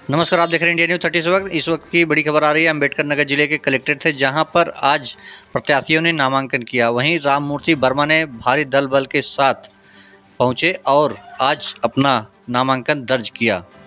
नमस्कार, आप देख रहे हैं इंडिया न्यूज 30 वक्त। इस वक्त की बड़ी खबर आ रही है अम्बेडकर नगर जिले के कलेक्ट्रेट से, जहां पर आज प्रत्याशियों ने नामांकन किया। वहीं राममूर्ति वर्मा ने भारी दल बल के साथ पहुंचे और आज अपना नामांकन दर्ज किया।